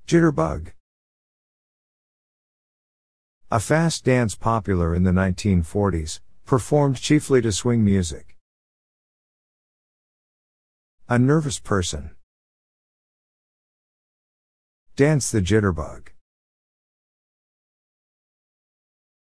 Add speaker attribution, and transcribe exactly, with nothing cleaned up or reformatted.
Speaker 1: Jitterbug. A fast dance popular in the nineteen forties, performed chiefly to swing music. A nervous person. Dance the jitterbug.